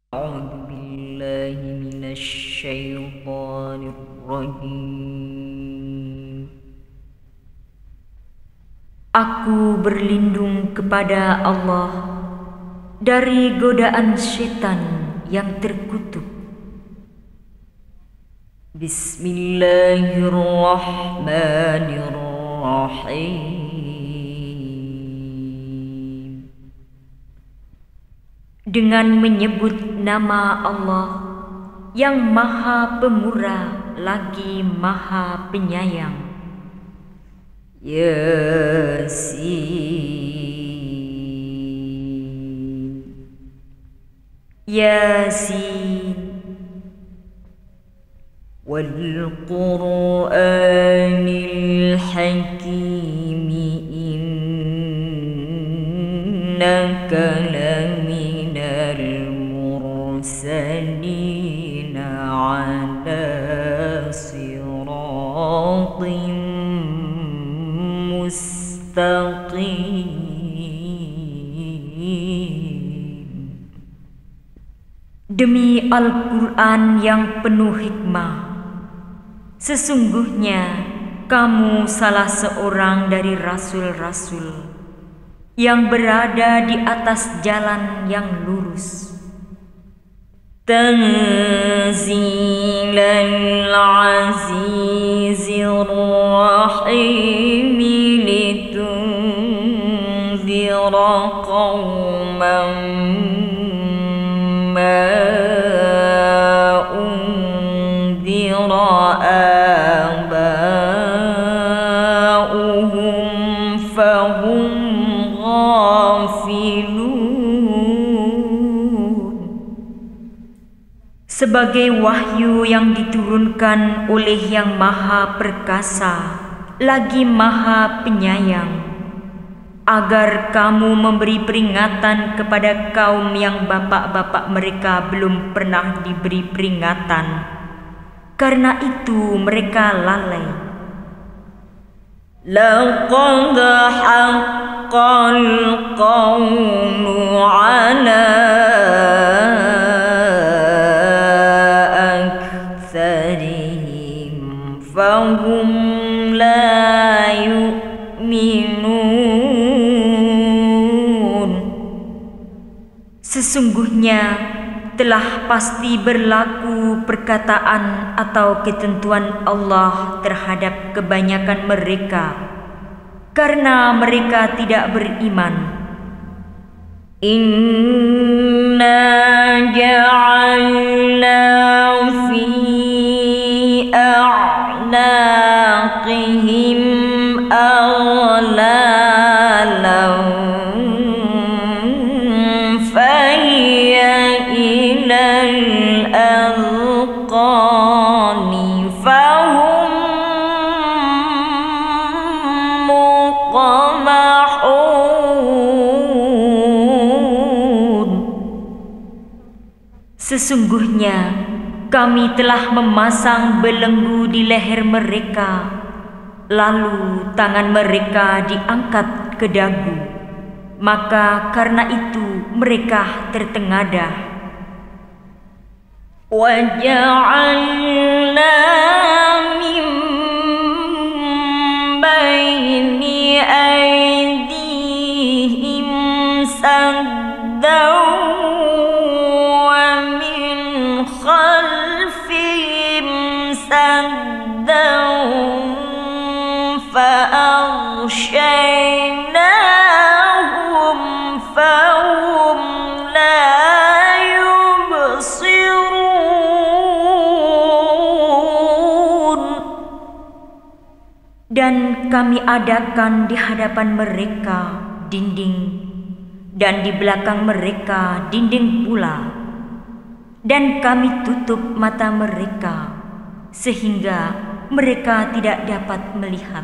أعوذ بالله من الشيطان الرجيم. Aku berlindung kepada Allah dari godaan syaitan yang terkutuk. Bismillahirrahmanirrahim. Dengan menyebut nama Allah yang Maha Pemurah lagi Maha Penyayang. Yasin, Yasin, wal Qur'anil Hakim, innaka laminal mursalin ala siratin mustaqim. Demi Al-Quran yang penuh hikmah, sesungguhnya kamu salah seorang dari rasul-rasul yang berada di atas jalan yang lurus. Tanzilal azizir rahim, litunzira qawman ma unzira aba'uhum fahum ghafilun. Sebagai wahyu yang diturunkan oleh Yang Maha Perkasa lagi Maha Penyayang, agar kamu memberi peringatan kepada kaum yang bapak-bapak mereka belum pernah diberi peringatan. Karena itu mereka lalai. Laqad haqqal qawlu ala aktharihim fahum la yu'minun. Sesungguhnya telah pasti berlaku perkataan atau ketentuan Allah terhadap kebanyakan mereka, karena mereka tidak beriman. Inna ja'alna fi a'naqihim aghlalan fahiya ilal adqani fahum muqamahun. Sesungguhnya kami telah memasang belenggu di leher mereka, lalu tangan mereka diangkat ke dagu, maka karena itu mereka tertengadah. Waja'alna min baini aydihim saddan wa min khalfihim saddan fa'aghshaynahum fahum la yubsirun. Dan kami adakan di hadapan mereka dinding, dan di belakang mereka dinding pula, dan kami tutup mata mereka sehingga mereka tidak dapat melihat.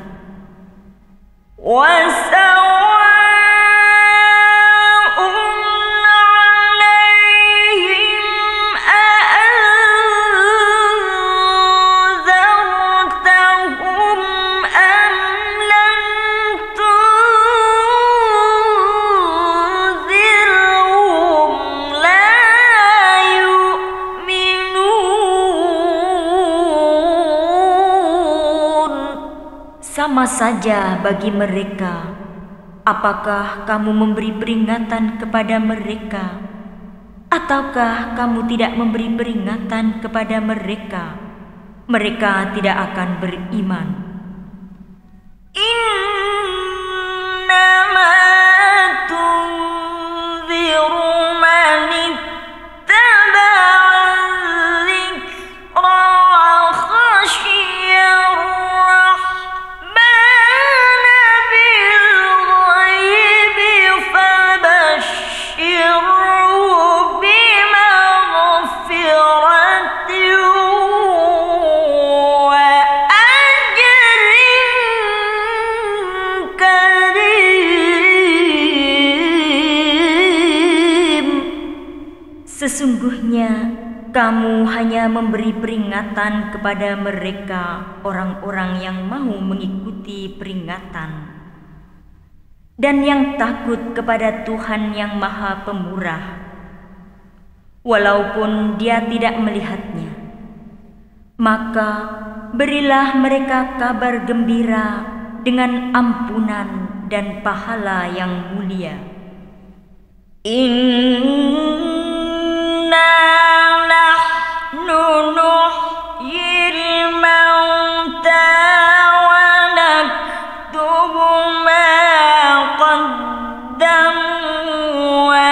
sama saja bagi mereka. Apakah kamu memberi peringatan kepada mereka, ataukah kamu tidak memberi peringatan kepada mereka? Mereka tidak akan beriman. Innama tunziru man ittaba'al dzikra wa khasyiyar rahmana bil ghaibi fabashshirhu bimaghfiratin wa ajrin karim. Sesungguhnya kamu hanya memberi peringatan kepada mereka, orang-orang yang mau mengikuti peringatan dan yang takut kepada Tuhan yang Maha Pemurah, walaupun dia tidak melihatnya. Maka berilah mereka kabar gembira dengan ampunan dan pahala yang mulia. Inna nahnu nuhyil mauta wa naktubu ma qaddamu wa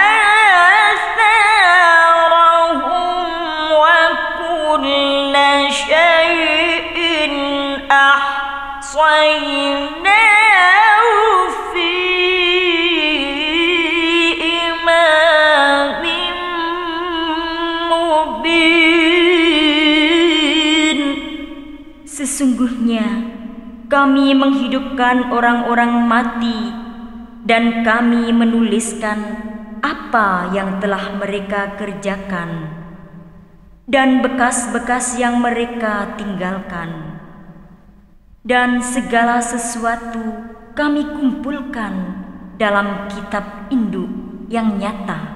atharahum wa kulla syai'in ahsaynahu fi imamin mubin. Sesungguhnya kami menghidupkan orang-orang mati dan kami menuliskan apa yang telah mereka kerjakan dan bekas-bekas yang mereka tinggalkan, dan segala sesuatu kami kumpulkan dalam kitab induk yang nyata.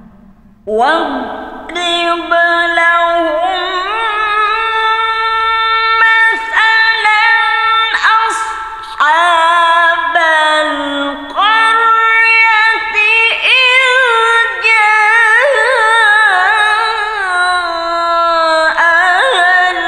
Wadrib lahum mathalan ashabal qaryati idh ja'ahal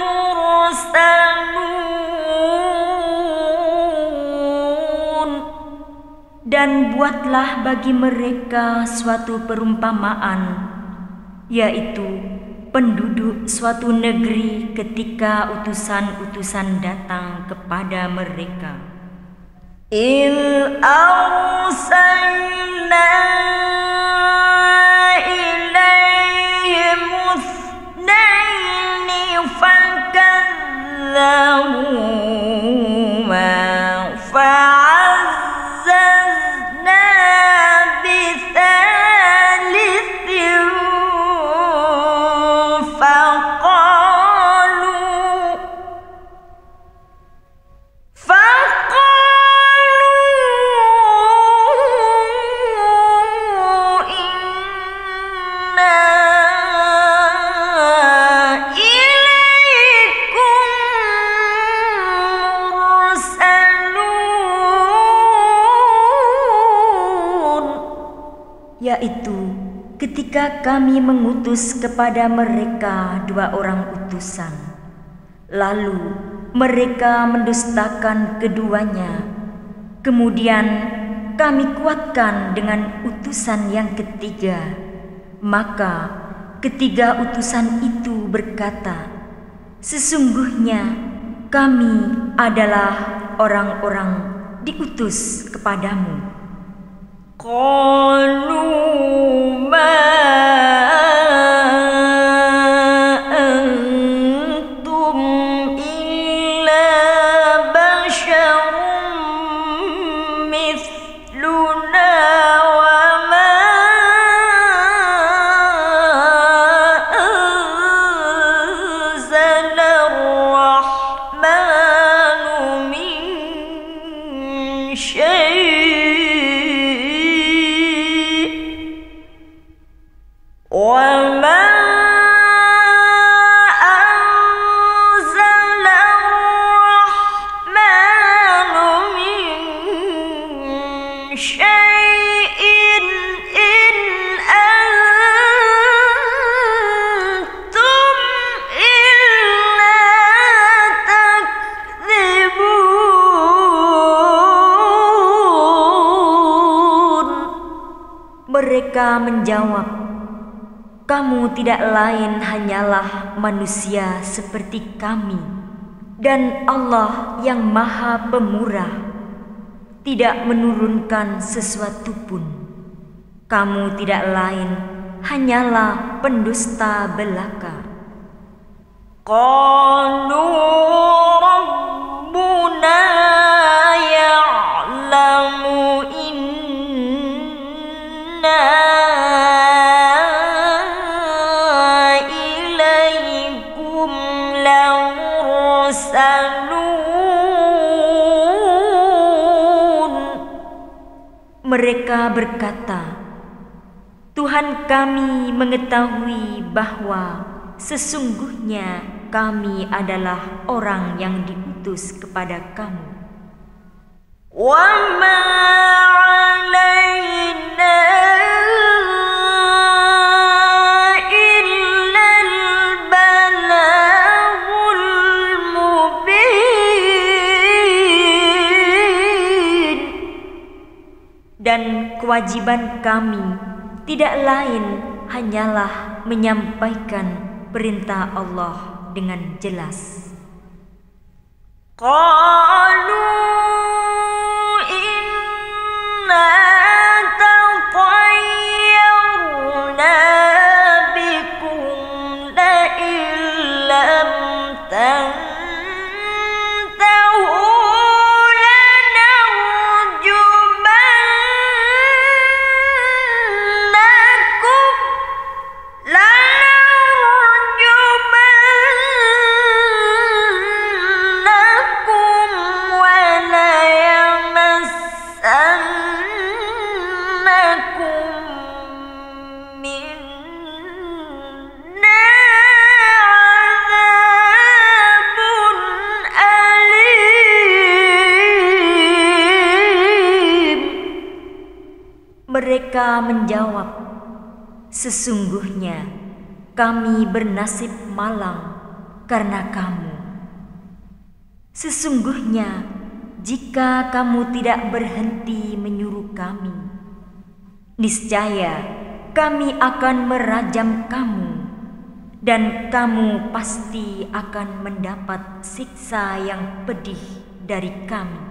mursalun. Dan buatlah bagi mereka suatu perumpamaan, yaitu penduduk suatu negeri ketika utusan-utusan datang kepada mereka. Il arsalna ilaihim itsnaini fakadzabuma fa'azzazna bitsalitsin yaitu ketika kami mengutus kepada mereka 2 orang utusan, lalu mereka mendustakan keduanya. Kemudian kami kuatkan dengan utusan yang ketiga. Maka ketiga utusan itu berkata, sesungguhnya kami adalah orang-orang diutus kepadamu. Qalu ma antum illa basyarum mithluna wa ma anzala ar-rahmanu min syai'. وما أنزل الرحمن Mereka menjawab, "Kamu tidak lain hanyalah manusia seperti kami, dan Allah yang Maha Pemurah tidak menurunkan sesuatu pun. Kamu tidak lain hanyalah pendusta belaka." Qalu Rabbuna ya'lamu inna ilaikum lamursalun. Mereka berkata, "Tuhan kami mengetahui bahwa sesungguhnya kami adalah orang yang diutus kepada kamu. Wa ma 'alaina illal balaghul mubin." Dan kewajiban kami tidak lain hanyalah menyampaikan perintah Allah dengan jelas. Qalu inna tatayyarna bikum la illam tantahu Mereka menjawab, "Sesungguhnya kami bernasib malang karena kamu. Sesungguhnya jika kamu tidak berhenti menyuruh kami, niscaya kami akan merajam kamu, dan kamu pasti akan mendapat siksa yang pedih dari kami."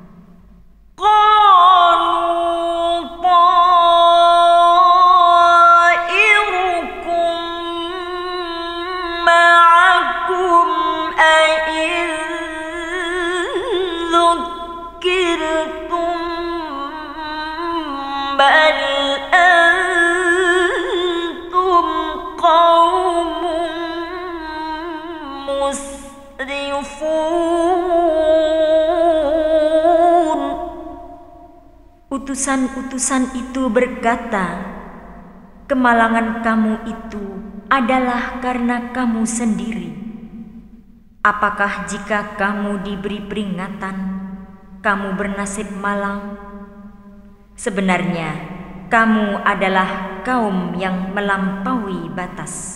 Utusan-utusan itu berkata, "Kemalangan kamu itu adalah karena kamu sendiri. Apakah jika kamu diberi peringatan, kamu bernasib malang? Sebenarnya kamu adalah kaum yang melampaui batas."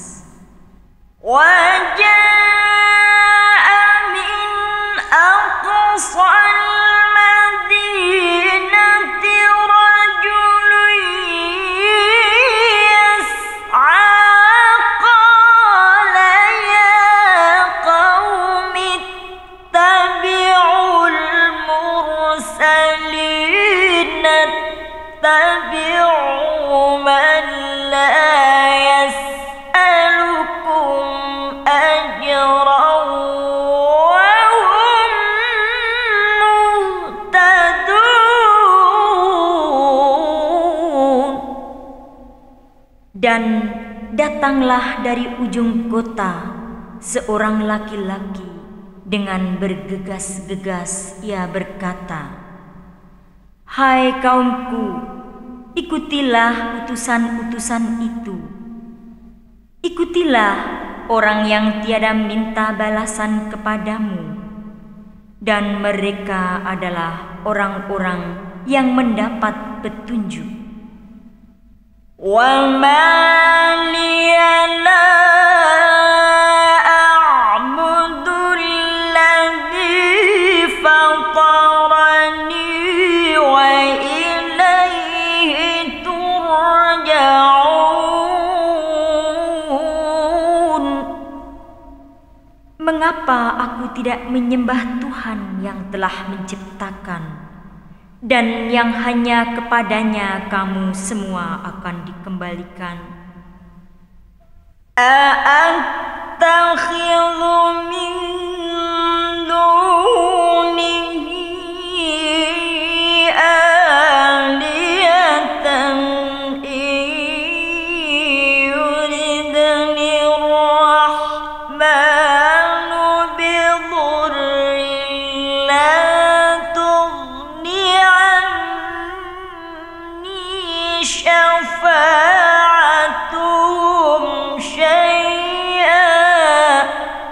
Wajah min aqsal Dan datanglah dari ujung kota seorang laki-laki dengan bergegas-gegas ia berkata, "Hai kaumku, ikutilah utusan-utusan itu. Ikutilah orang yang tiada minta balasan kepadamu, dan mereka adalah orang-orang yang mendapat petunjuk." Wa ma liya la a'budu alladhi fatarani wa ilayhi turja'un. Mengapa aku tidak menyembah Tuhan yang telah menciptakan dan yang hanya kepadanya kamu semua akan dikembalikan? A'attakhidhu min dunihi alihatan yuridni rahmanu bidurrin la tughni anni syafa'atuhum syai'an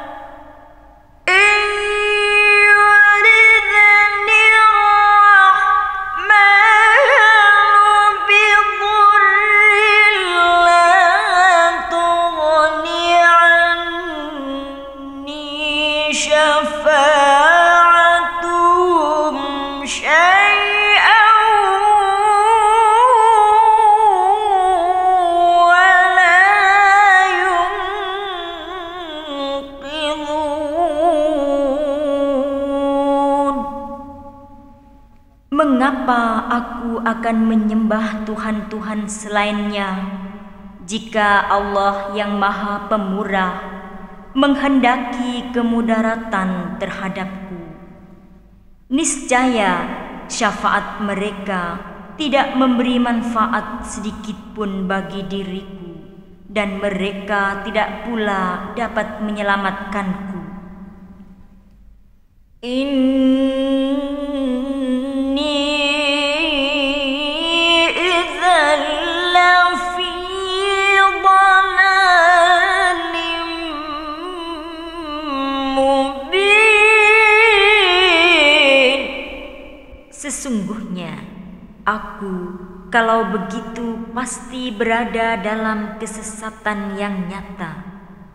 in yuridni rahmanu bidurrin la tughni anni syafa'atuhum syai'an wa la yunqidhun. Mengapa aku akan menyembah Tuhan-Tuhan selainnya jika Allah yang Maha Pemurah menghendaki kemudaratan terhadapku? Niscaya syafaat mereka tidak memberi manfaat sedikit pun bagi diriku, dan mereka tidak pula dapat menyelamatkanku. Inni idzan lafi dhalalim mubin. Sesungguhnya aku, kalau begitu, pasti berada dalam kesesatan yang nyata.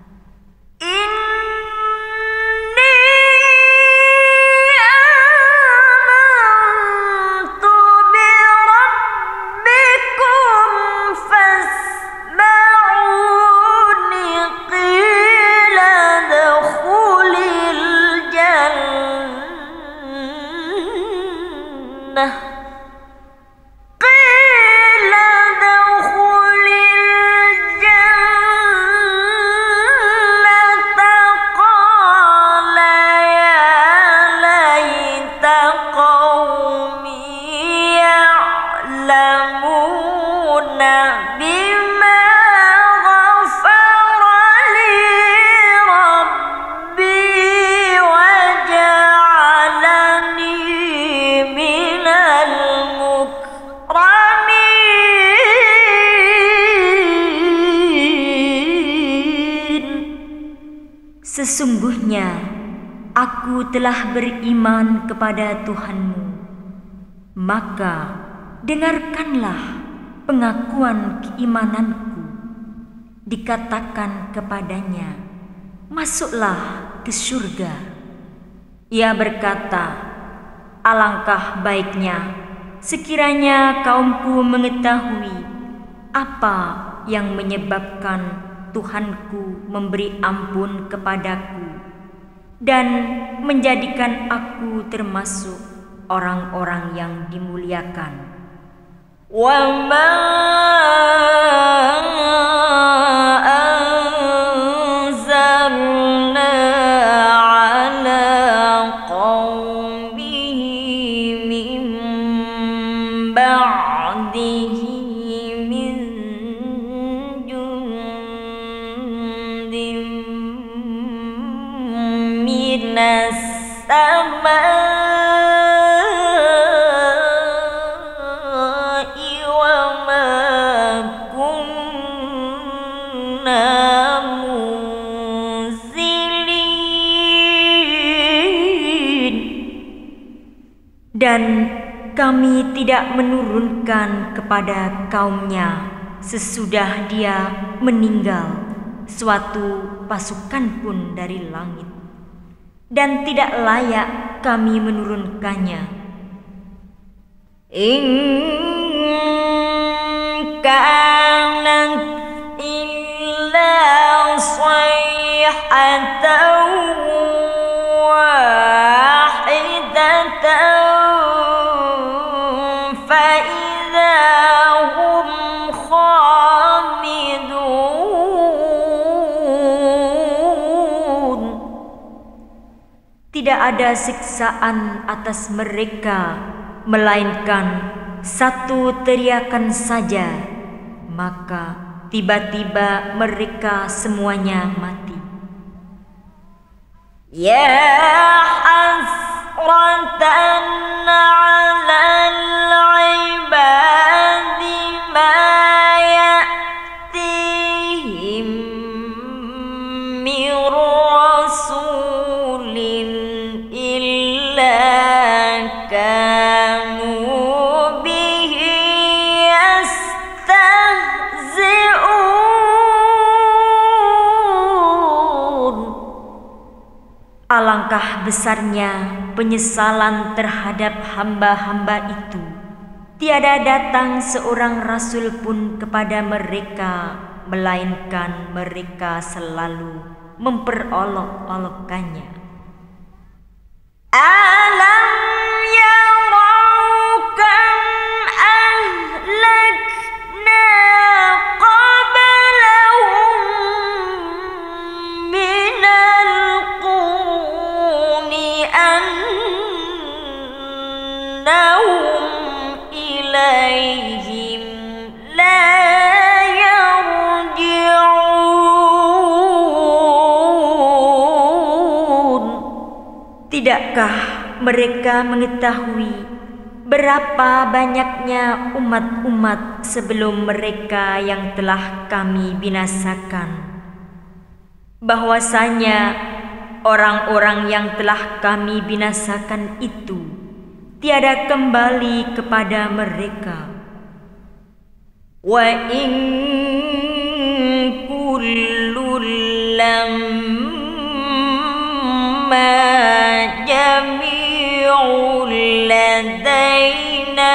Sesungguhnya aku telah beriman kepada Tuhanmu, maka dengarkanlah pengakuan keimananku. Dikatakan kepadanya, masuklah ke surga. Ia berkata, alangkah baiknya sekiranya kaumku mengetahui apa yang menyebabkan Tuhanku memberi ampun kepadaku dan menjadikan aku termasuk orang-orang yang dimuliakan. Wa ma anzalna ala qaumihi min ba'dihi minas samai wa ma kunna munzilin. Dan kami tidak menurunkan kepada kaumnya sesudah dia meninggal suatu pasukan pun dari langit, dan tidak layak kami menurunkannya. In kanat illa sayhatan tidak ada siksaan atas mereka, melainkan satu teriakan saja, maka tiba-tiba mereka semuanya mati. Ya hasratan 'alal 'ibadi ma ya'tihim min rasulin illa kanu bihi yastahzi'un. Alangkah besarnya penyesalan terhadap hamba-hamba itu. Tiada datang seorang rasul pun kepada mereka, melainkan mereka selalu memperolok-olokkannya. Alam yarau kam ahlakna qablahum minal quruni annahum ilaihim la yarji'un. Tidakkah mereka mengetahui berapa banyaknya umat-umat sebelum mereka yang telah kami binasakan, bahwasanya orang-orang yang telah kami binasakan itu tiada kembali kepada mereka. Wa in kullun lamma jami'un ladaina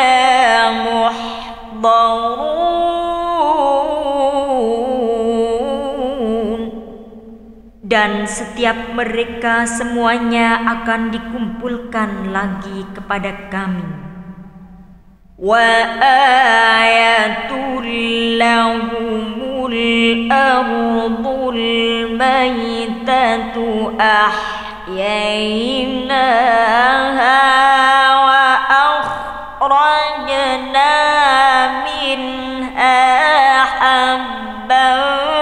muhdarun. Dan setiap mereka semuanya akan dikumpulkan lagi kepada kami. Wa ayatul lahumul ardul maytatu ahyainaha wa akhrajna minha habban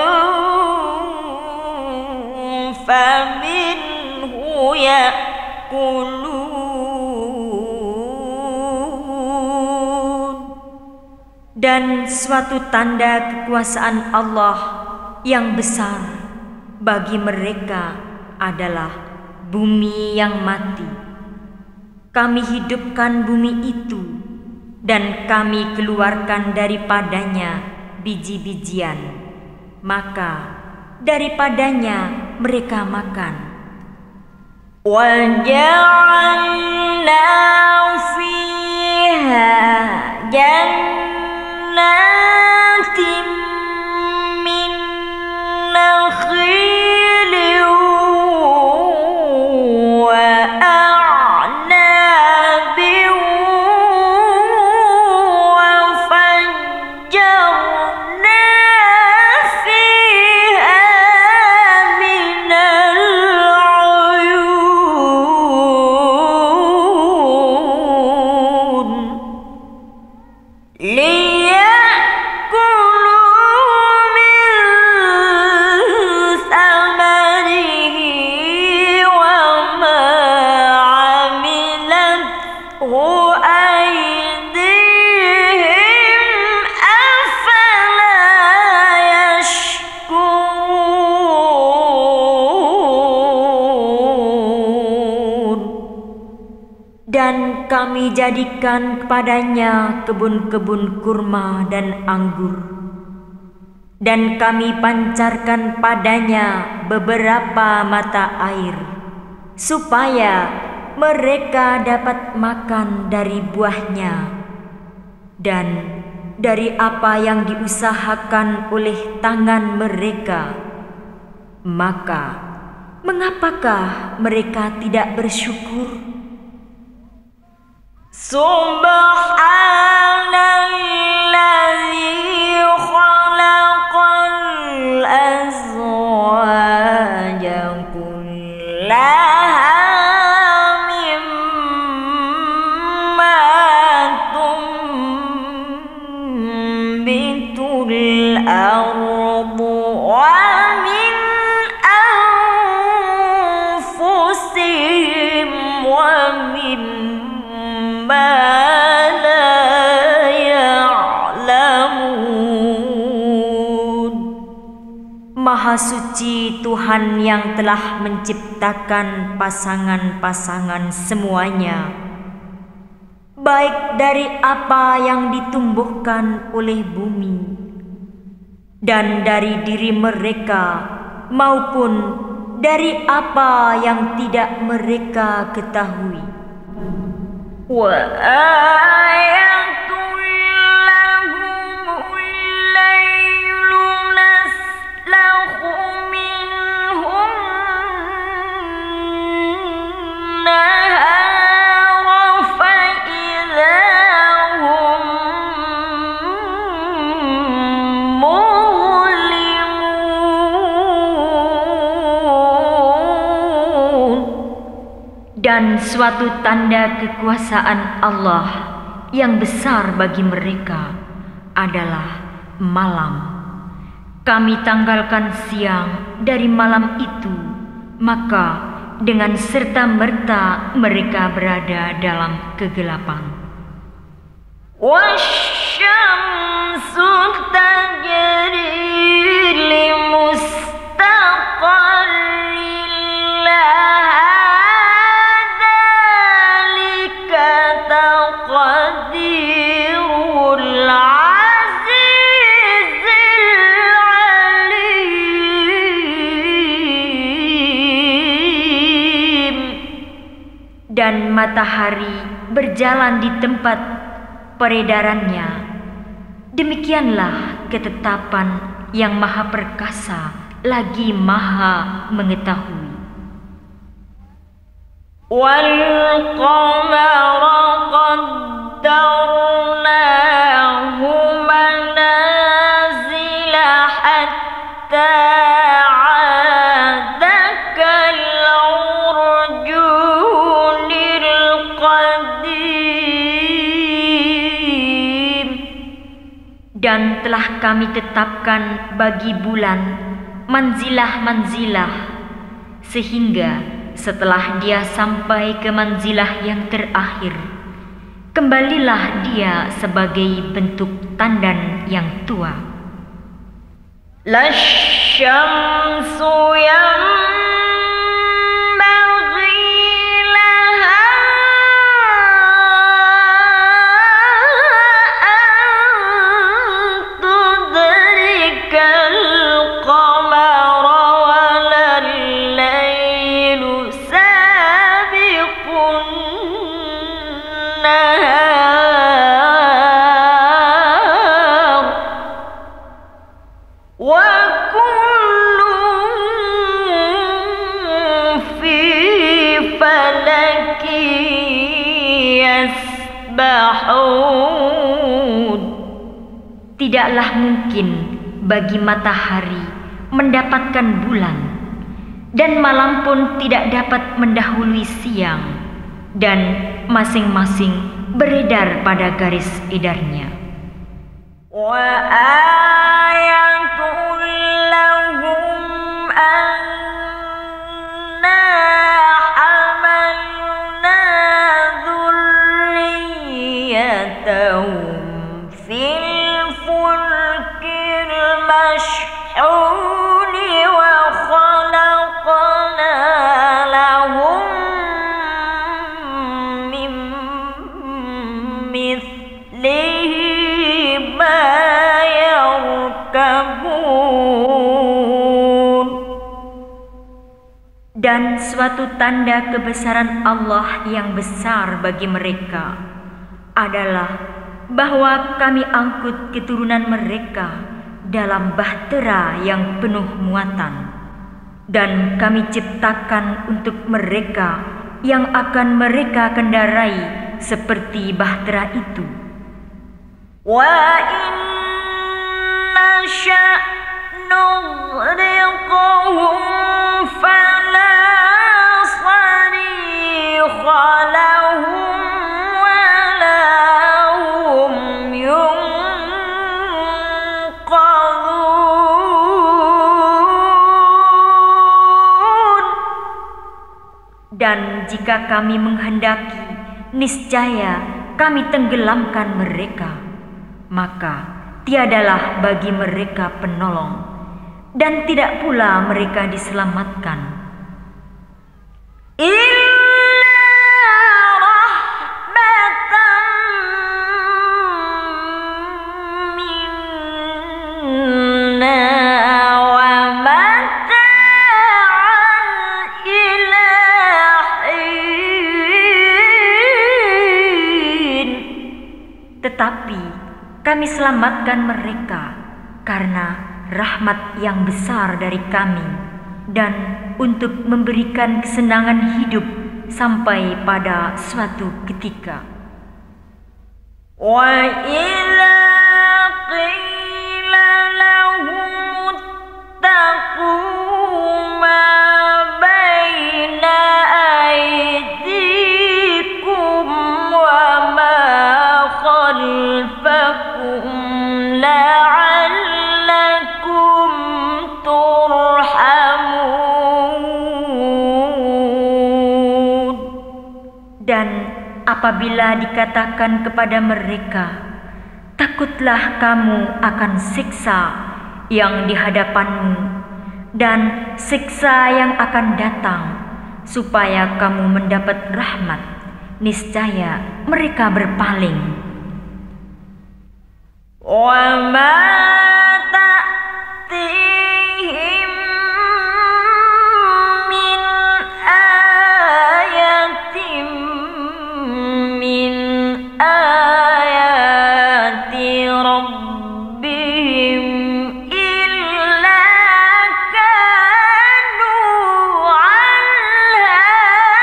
faminhu ya'kulun. Dan suatu tanda kekuasaan Allah yang besar bagi mereka adalah bumi yang mati. Kami hidupkan bumi itu dan kami keluarkan daripadanya biji-bijian, maka daripadanya mereka makan. Wa ja'alna fiha jannatin min nakhilin wa a'nabin wa fajjarna fiha minal uyun liya'kulu min thamarihi wa ma 'amilathu aydihim afala yashkurun. Dan kami jadikan kepadanya kebun-kebun kurma dan anggur, dan kami pancarkan padanya beberapa mata air, supaya mereka dapat makan dari buahnya dan dari apa yang diusahakan oleh tangan mereka. Maka mengapakah mereka tidak bersyukur? Subhanalladzi khalaqal azwaja kullaha Maha suci Tuhan yang telah menciptakan pasangan-pasangan semuanya, baik dari apa yang ditumbuhkan oleh bumi dan dari diri mereka, maupun dari apa yang tidak mereka ketahui. Wa ayatul lahumul lailu naslahu minhum nahara fa idza hum mulimun. Dan suatu tanda kekuasaan Allah yang besar bagi mereka adalah malam. Kami tanggalkan siang dari malam itu, maka dengan serta-merta mereka berada dalam kegelapan. Wasyamsu tajri limustaqarrin laha dzalika taqdirul dan matahari berjalan di tempat peredarannya. Demikianlah ketetapan yang maha perkasa lagi maha mengetahui. Wal qamara qaddarnahu manazila hatta dan telah kami tetapkan bagi bulan manzilah-manzilah, sehingga setelah dia sampai ke manzilah yang terakhir, kembalilah dia sebagai bentuk tandan yang tua. Lasyamsu tidaklah mungkin bagi matahari mendapatkan bulan, dan malam pun tidak dapat mendahului siang, dan masing-masing beredar pada garis edarnya. Wa ayatul lahum anna hamalna dzurriyyatahum fil fulkil mashhuni wa khalaqna lahum min mithlihi ma yarkabun. Dan suatu tanda kebesaran Allah yang besar bagi mereka adalah bahwa kami angkut keturunan mereka dalam bahtera yang penuh muatan, dan kami ciptakan untuk mereka yang akan mereka kendarai seperti bahtera itu. Wa inna sya'nu ghriqhum fala sarikha lahum dan jika kami menghendaki, niscaya kami tenggelamkan mereka, maka tiadalah bagi mereka penolong. dan tidak pula mereka diselamatkan. Tetapi kami selamatkan mereka karena rahmat yang besar dari kami dan untuk memberikan kesenangan hidup sampai pada suatu ketika. Wa idza qila lahum ittaqu ma baina aydikum wa ma khalfakum la'allakum turhamun. Dan apabila dikatakan kepada mereka, takutlah kamu akan siksa yang di hadapanmu dan siksa yang akan datang, supaya kamu mendapat rahmat, niscaya mereka berpaling. Wa ma ta'tihim min ayatin min ayati rabbihim illa kanu anha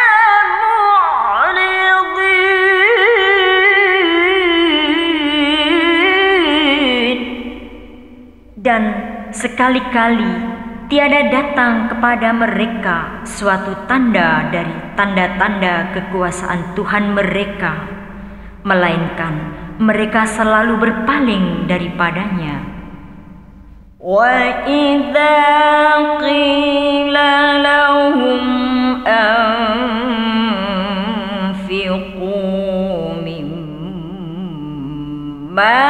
mu'ridin. Dan sekali-kali tiada datang kepada mereka suatu tanda dari tanda-tanda kekuasaan Tuhan mereka, melainkan mereka selalu berpaling daripadanya. Wa idza qila lahum anfiqu mimma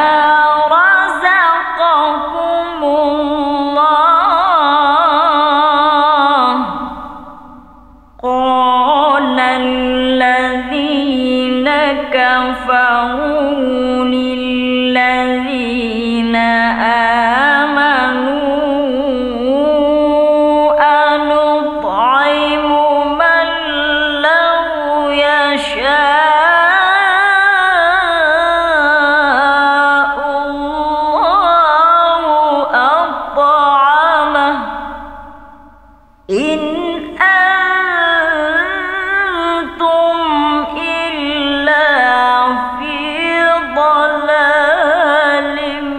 razaqakumullah qala alladhina kafaru lilladzina amanu anut'imu man law yasha'ullahu at'amah in antum illa fi dhalalim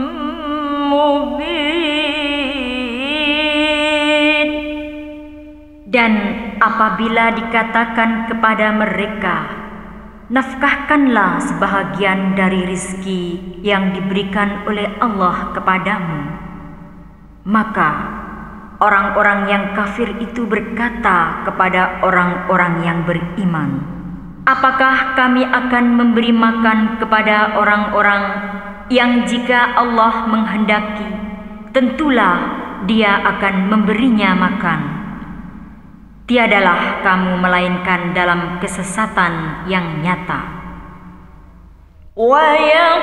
mubin. Dan apabila dikatakan kepada mereka, nafkahkanlah sebahagian dari rizki yang diberikan oleh Allah kepadamu, maka orang-orang yang kafir itu berkata kepada orang-orang yang beriman, apakah kami akan memberi makan kepada orang-orang yang jika Allah menghendaki, tentulah Dia akan memberinya makan. Tiadalah kamu melainkan dalam kesesatan yang nyata. Wa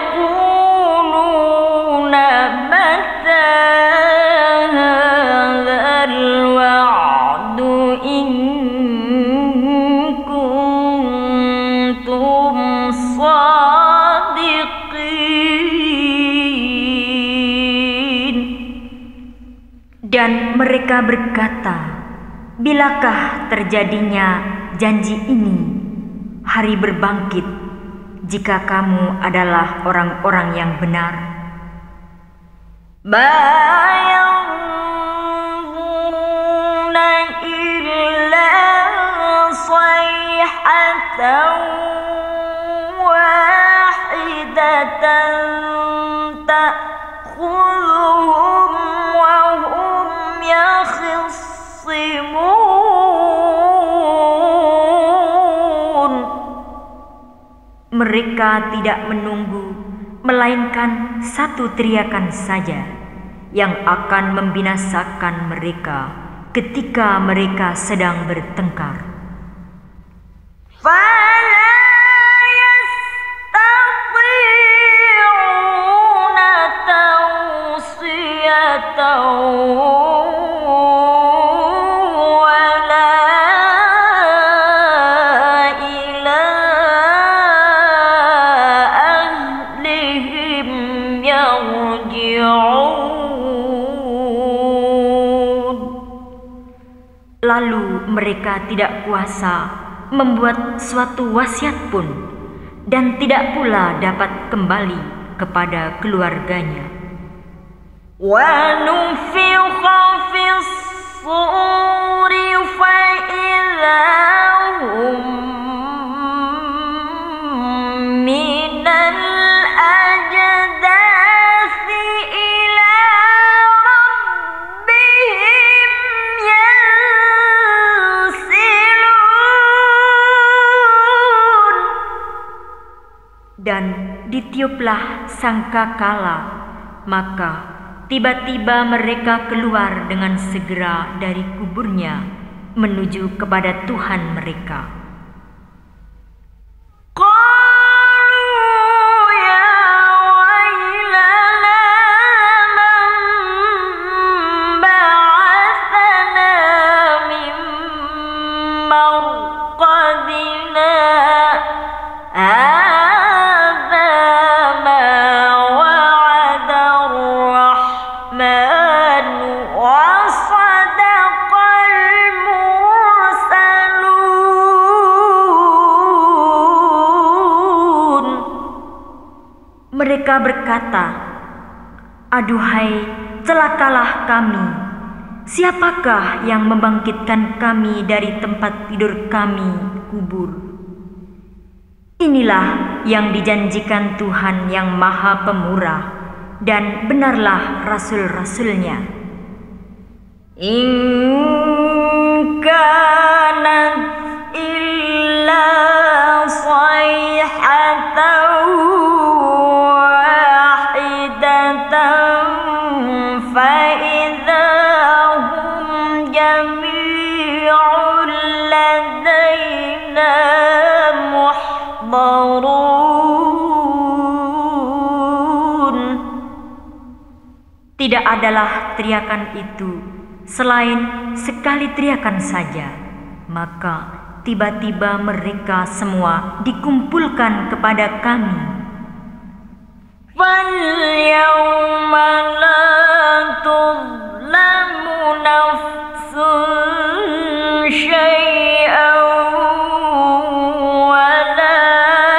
yaquluna mata hadzal wa'du in kuntum shadiqin. Dan mereka berkata, bilakah terjadinya janji ini, hari berbangkit, jika kamu adalah orang-orang yang benar? Ma yanzuruna illa sayhatan wahidatan ta'khudhuhum wa hum yakhsimun. Mereka tidak menunggu melainkan satu teriakan saja yang akan membinasakan mereka ketika mereka sedang bertengkar. Lalu mereka tidak kuasa membuat suatu wasiat pun, dan tidak pula dapat kembali kepada keluarganya. Wa nufikha fis suri fa idza hum minal ajdasi ila rabbihim yansilun. Dan ditiuplah sangkakala, maka tiba-tiba mereka keluar dengan segera dari kuburnya menuju kepada Tuhan mereka. Mereka berkata, "Aduhai, celakalah kami. Siapakah yang membangkitkan kami dari tempat tidur kami, kubur?" Inilah yang dijanjikan Tuhan yang Maha Pemurah, dan benarlah rasul-rasulnya. In kanat illa sayhatan tidak adalah teriakan itu selain sekali teriakan saja, maka tiba-tiba mereka semua dikumpulkan kepada kami. Fal yawma la tuzlamu nafsun syai'an wa la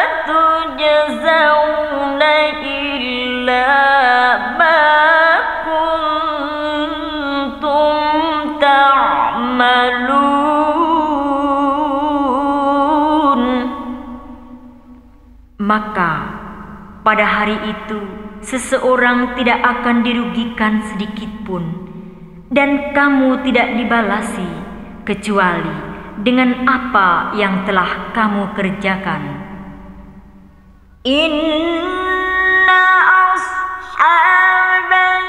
tujzawna illa ma maka pada hari itu seseorang tidak akan dirugikan sedikit pun, dan kamu tidak dibalasi kecuali dengan apa yang telah kamu kerjakan. Inna ashabal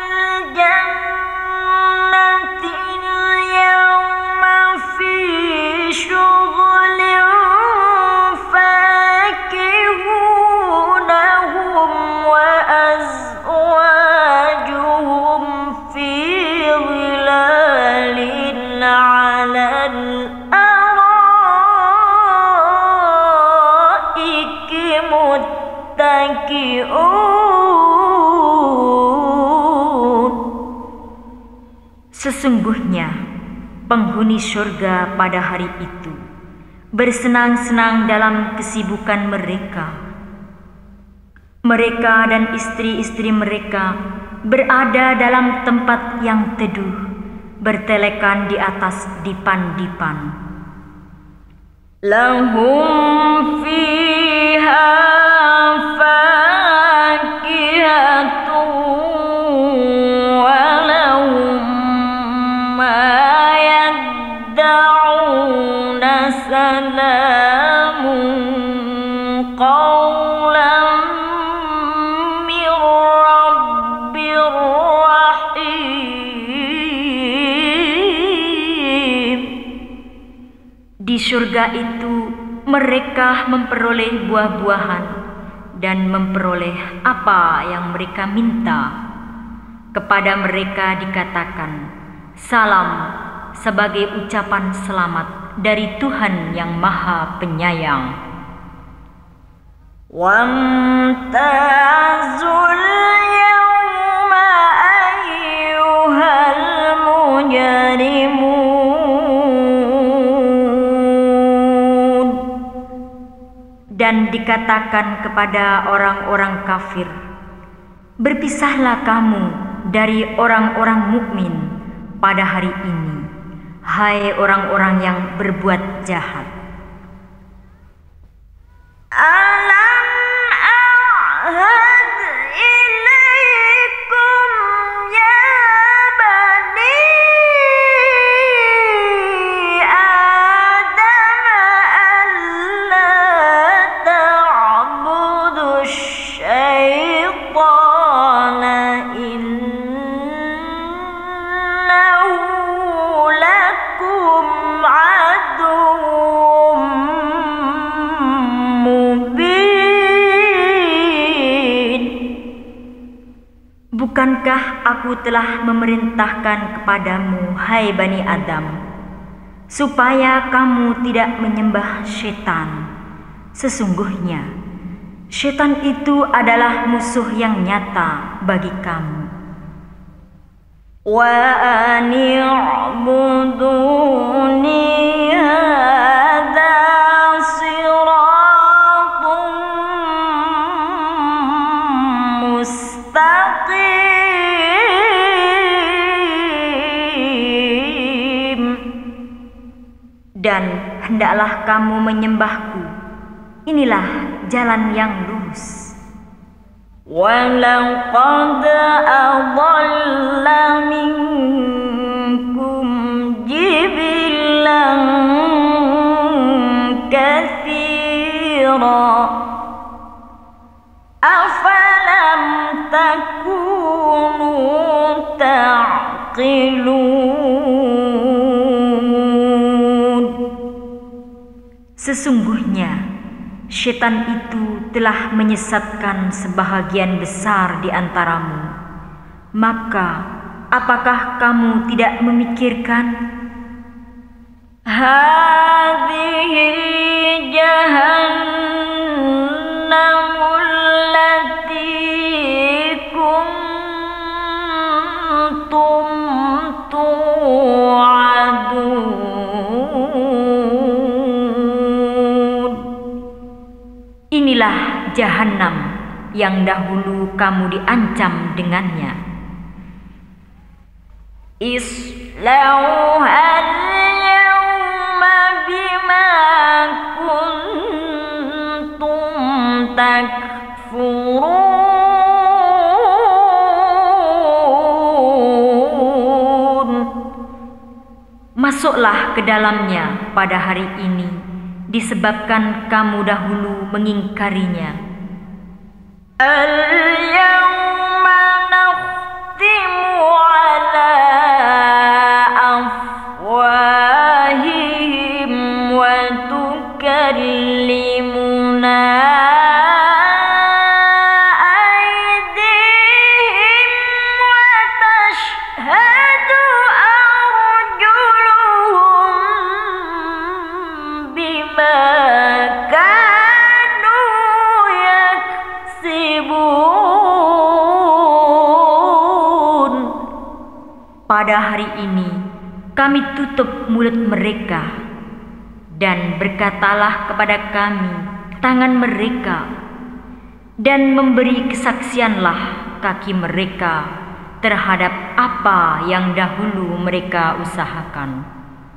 jannati al-yawma fi syughulin fakihunahum wa azwajuhum fi dhilalin 'alal araiki muttaqi'un. Sesungguhnya penghuni surga pada hari itu bersenang-senang dalam kesibukan mereka. Mereka dan istri-istri mereka berada dalam tempat yang teduh, bertelekan di atas dipan-dipan. Lahum fiha fakihatun wa lahum ma yadda'una salamun qawlan min rabbir rahim. Di surga itu mereka memperoleh buah-buahan dan memperoleh apa yang mereka minta. Kepada mereka dikatakan, salam sebagai ucapan selamat dari Tuhan yang Maha Penyayang. Wamtazul yawma ayyuhal mujrimun. Dan dikatakan kepada orang-orang kafir, berpisahlah kamu dari orang-orang mukmin pada hari ini, hai orang-orang yang berbuat jahat. Alam a'had ilaikum ya bani Adam alla ta'budu syaitana innahu lakum aduwwum mubin. Bukankah aku telah memerintahkan kepadamu, hai Bani Adam, supaya kamu tidak menyembah syaitan? Sesungguhnya syaitan itu adalah musuh yang nyata bagi kamu. Wa ani'buduni hadza siratun mustaqim. Dan hendaklah kamu menyembahku, inilah jalan yang lurus. Walaqad adalla minkum jibilan katsira afalam takunu ta'qilun. Sesungguhnya syaitan itu telah menyesatkan sebahagian besar di antaramu. Maka apakah kamu tidak memikirkan? Hadhihi jahannamul lati kuntum tu'adun. Inilah jahanam yang dahulu kamu diancam dengannya. Islauhal yawma bima kuntum takfurun. Masuklah ke dalamnya pada hari ini, disebabkan kamu dahulu mengingkarinya. Al-yawma nakhtimu ala afwahihim wa tukallimuna aydihim wa tashhadu arjuluhum bima kanu yaksibun. Pada hari ini kami tutup mulut mereka, dan berkatalah kepada kami tangan mereka, dan memberi kesaksianlah kaki mereka terhadap apa yang dahulu mereka usahakan.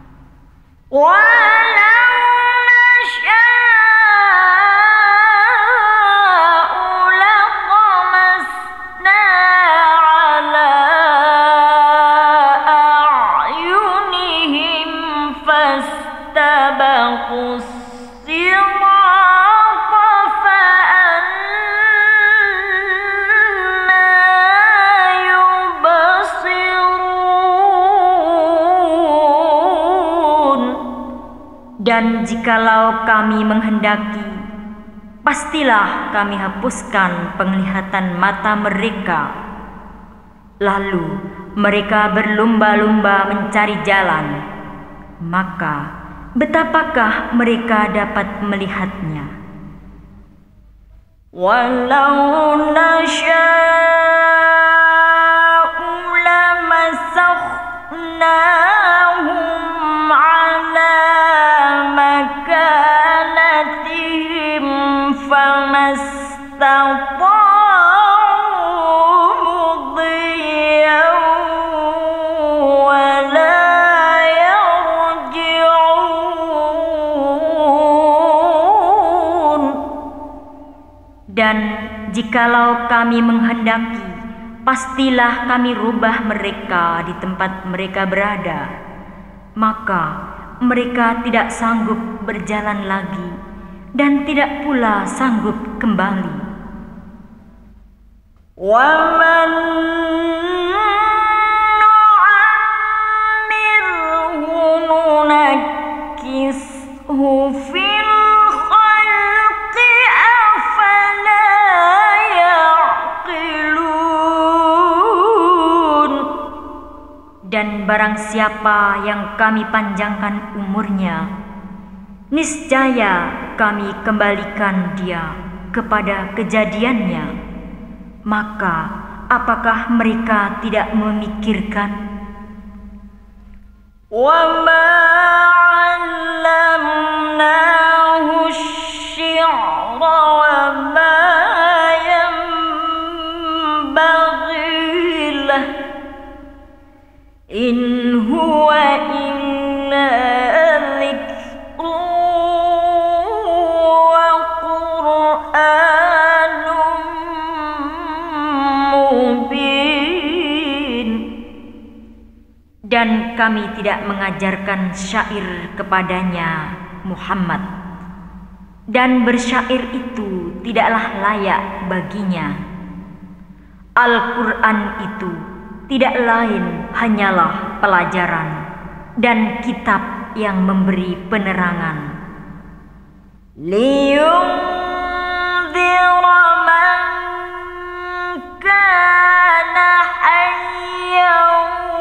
Walau nasya'u laqamasna ala a'yunihim fastabaqus sirata fa'anna yubsirun. Dan jikalau kami menghendaki, pastilah kami hapuskan penglihatan mata mereka. Lalu mereka berlumba-lumba mencari jalan. Maka betapakah mereka dapat melihatnya? Walau nasya'u lamassakhnahum ala makanatihim famastata'u mudhiyan wala yarji'un. Dan jikalau kami menghendaki, pastilah kami rubah mereka di tempat mereka berada. Maka mereka tidak sanggup berjalan lagi dan tidak pula sanggup kembali. وَمَنْ نُعَمِّرْهُ نُنَكِّسْهُ فِي الْخَلْقِ أَفَلَا يَعْقِلُونَ. Dan barang siapa yang kami panjangkan umurnya, niscaya kami kembalikan dia kepada kejadiannya. Maka apakah mereka tidak memikirkan? وَمَا عَلَّمْنَاهُ الشِّعْرَ وَمَا يَنبَغِي لَهُ إِنْ هُوَ إِلَّا ذِكْرٌ وَقُرْآنٌ مُبِينٌ. Dan kami tidak mengajarkan syair kepadanya, Muhammad. Dan bersyair itu tidaklah layak baginya. Al-Quran itu tidak lain hanyalah pelajaran dan kitab yang memberi penerangan. Liyundzira man kana hayyan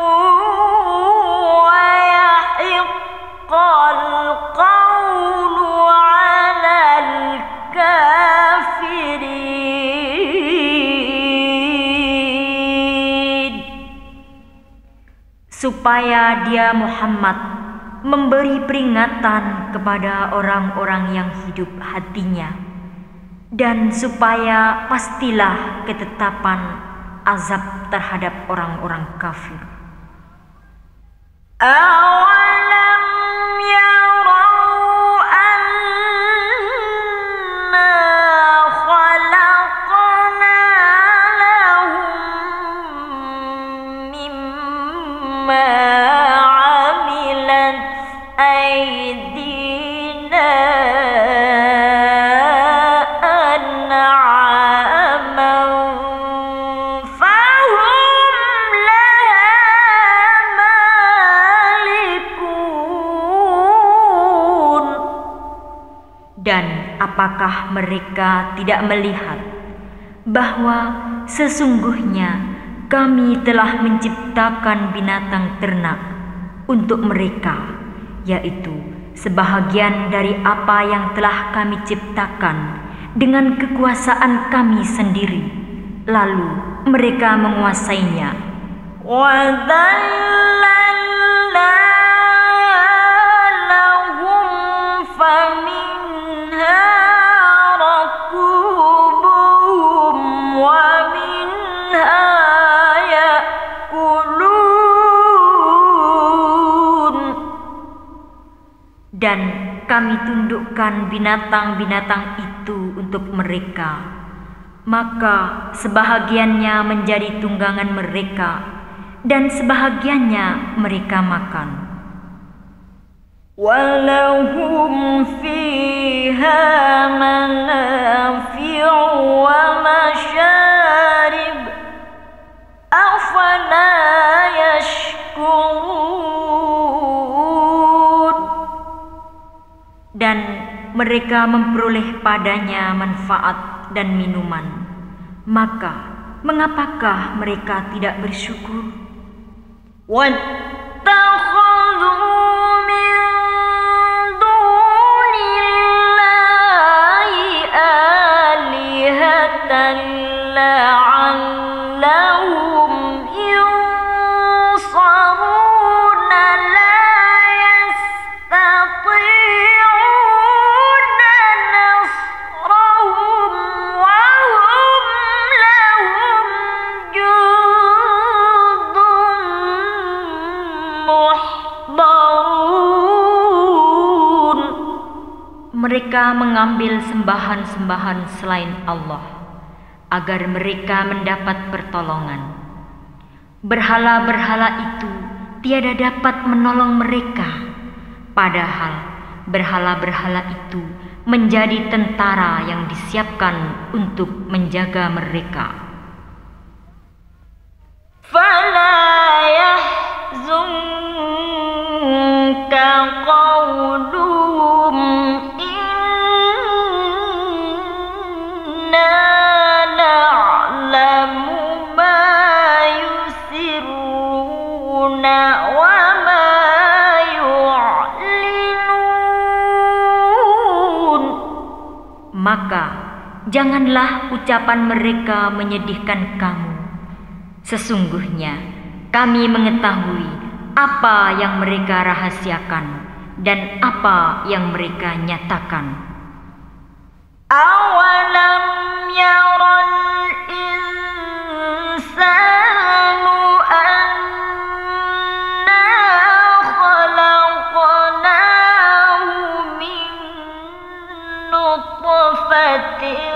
wa yahiqqal qawlu 'alal kafirin. Supaya dia Muhammad memberi peringatan kepada orang-orang yang hidup hatinya, dan supaya pastilah ketetapan azab terhadap orang-orang kafir. Awalam yarau anna khalaqna lahum mimma amilat aydina an'aman fahum laha malikun. Dan apakah mereka tidak melihat bahwa sesungguhnya kami telah menciptakan binatang ternak untuk mereka, yaitu sebahagian dari apa yang telah kami ciptakan dengan kekuasaan kami sendiri, lalu mereka menguasainya. وَذَلَّلْنَا لَهُمْ فَمِنْهَا رَكُوبُهُمْ وَمِنْهَا يَأْكُلُونَ. Dan kami tundukkan binatang-binatang itu untuk mereka, maka sebahagiannya menjadi tunggangan mereka dan sebahagiannya mereka makan. Walahum fiha manafi'u wa masyarib afala yashkurun. dan mereka memperoleh padanya manfaat dan minuman, maka mengapakah mereka tidak bersyukur? Mereka mengambil sembahan-sembahan selain Allah agar mereka mendapat pertolongan. Berhala-berhala itu tiada dapat menolong mereka, padahal berhala-berhala itu menjadi tentara yang disiapkan untuk menjaga mereka. Fala yahzunka qawluhum inna na'lamu ma yusirruna wa ma yu'linun. Maka janganlah ucapan mereka menyedihkan kamu. Sesungguhnya kami mengetahui apa yang mereka rahasiakan dan apa yang mereka nyatakan. Awalam yaral insanu anna khalaqnahu min nutfatin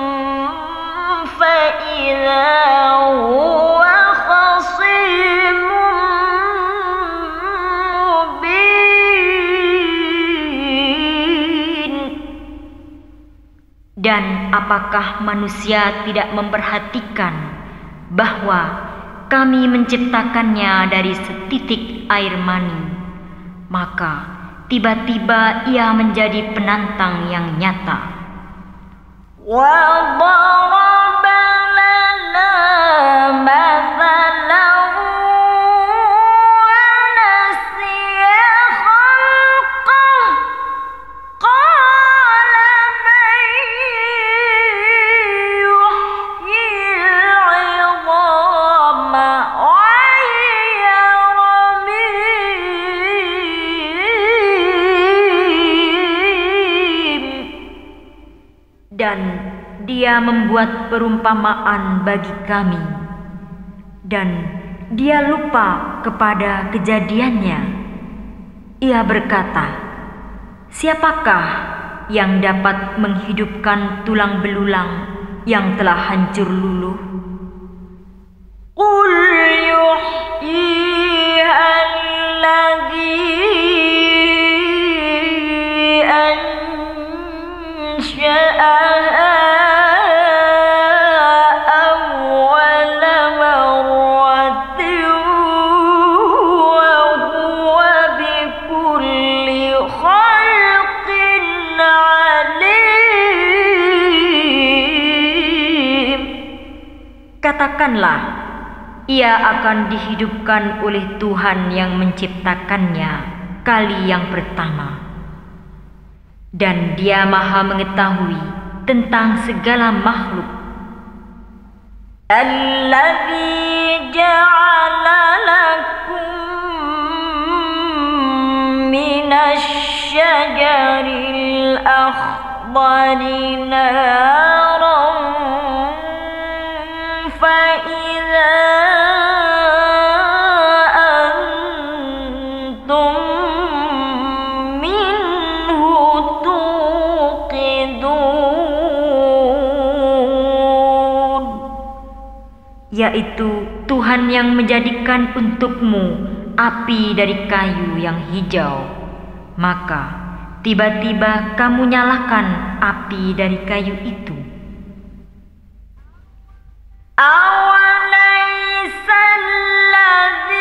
fa idza huwa khasimun mubin. Dan apakah manusia tidak memperhatikan bahwa kami menciptakannya dari setitik air mani, maka tiba-tiba ia menjadi penantang yang nyata. Dan dia membuat perumpamaan bagi kami, dan dia lupa kepada kejadiannya. Ia berkata, siapakah yang dapat menghidupkan tulang belulang yang telah hancur luluh? Qul yuhyiha alladzi ansha'aha awwala marratin wa huwa bikulli khalqin alim. Katakanlah, ia akan dihidupkan oleh Tuhan yang menciptakannya kali yang pertama. Dan dia maha mengetahui tentang segala makhluk. Alladzi ja'ala lakum minasy-syajaril akhdari naran fa idza yaitu Tuhan yang menjadikan untukmu api dari kayu yang hijau, maka tiba-tiba kamu nyalakan api dari kayu itu. Awalaysa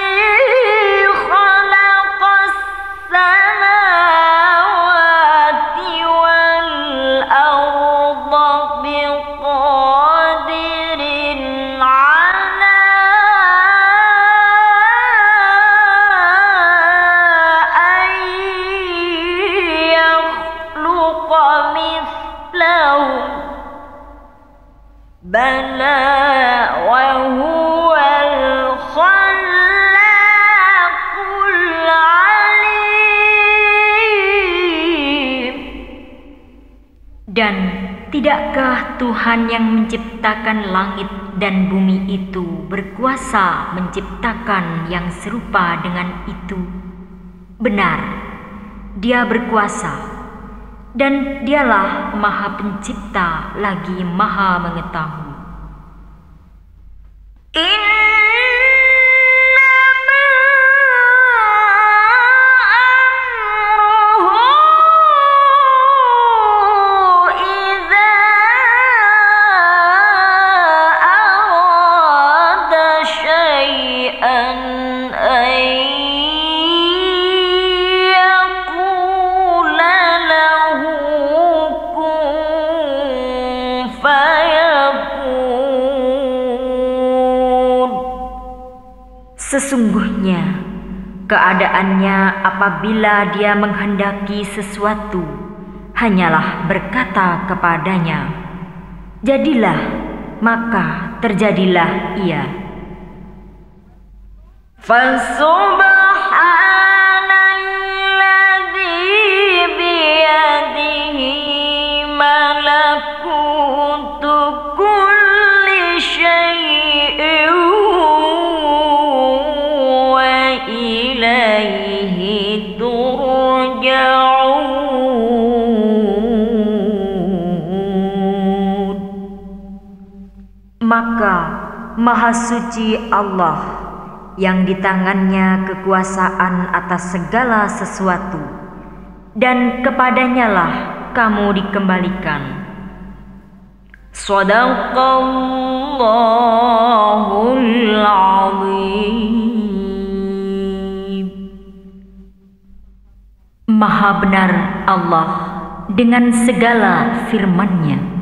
alladzi khalaqas samawati Dan tidakkah Tuhan yang menciptakan langit dan bumi itu berkuasa menciptakan yang serupa dengan itu? Benar, Dia berkuasa, dan Dialah Maha Pencipta lagi Maha Mengetahui. Sesungguhnya keadaannya apabila Dia menghendaki sesuatu hanyalah berkata kepadanya, jadilah, maka terjadilah ia. Fasubhanalladzi biyadihi malakutu kulli syai'in wa ilaihi turja'un. Maka Maha Suci Allah yang di tangannya kekuasaan atas segala sesuatu, dan kepadanyalah kamu dikembalikan. Shadaqallahul Azim. Maha benar Allah dengan segala firman-Nya.